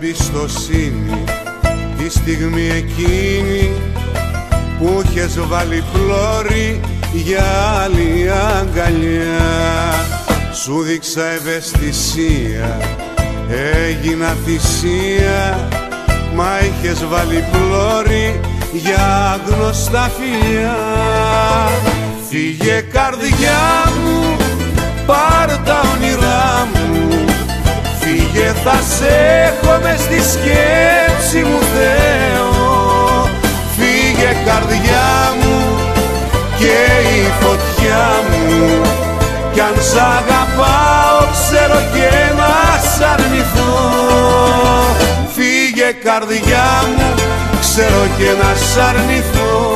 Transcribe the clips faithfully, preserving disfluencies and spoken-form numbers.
εμπιστοσύνη τη στιγμή εκείνη που είχες βάλει πλώρη για άλλη αγκαλιά. Σου δείξα ευαισθησία, έγινα θυσία, μα είχες βάλει πλώρη για γνωστά φιλιά. Φύγε καρδιά μου, πάρ' τα όνειρά μου, φύγε θα σε έχω μες στη σκέψη μου Θεό. Φύγε καρδιά μου και η φωτιά μου, κι αν σ' αγαπάω ξέρω και να σ' αρνηθώ. Φύγε καρδιά μου, ξέρω και να σ' αρνηθώ.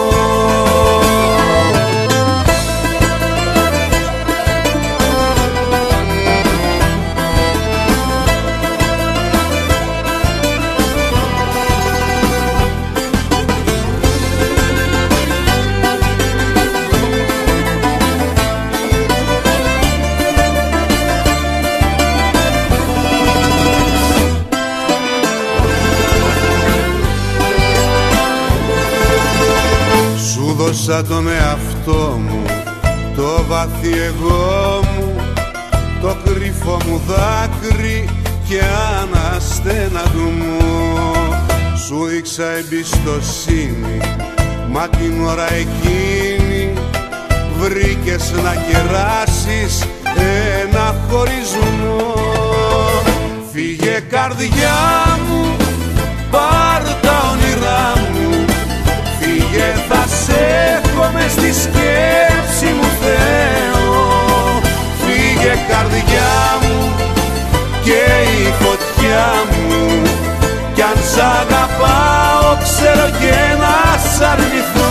Δώσα τον εαυτό μου, το βαθύ εγώ μου, το κρυφό μου δάκρυ και αναστένατο μου. Σου δείξα εμπιστοσύνη, μα την ώρα εκείνη βρήκες να κεράσεις ένα χωρισμό. Φύγε καρδιά μου, πάρ' τα όνειρά μου, φύγε θα σε έχω μες στη σκέψη μου Θεό. Φύγε καρδιά μου και η φωτιά μου, κι αν σ' αγαπάω ξέρω και να σ' αρνηθώ.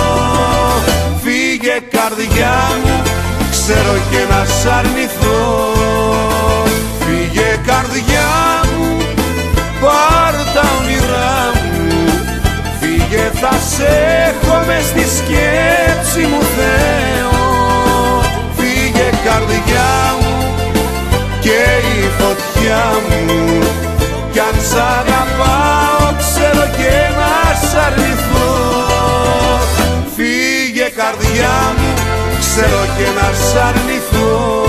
Φύγε καρδιά μου, ξέρω και να σ' αρνηθώ. Φύγε καρδιά μου, πάρ' τα όνειρά μου, φύγε θα σε έχω μες στη σκέψη μου Θεό. Φύγε καρδιά μου και η φωτιά μου, κι αν σ' αγαπάω ξέρω και να σ' αρνηθώ. Φύγε καρδιά μου, ξέρω και να σ' αρνηθώ.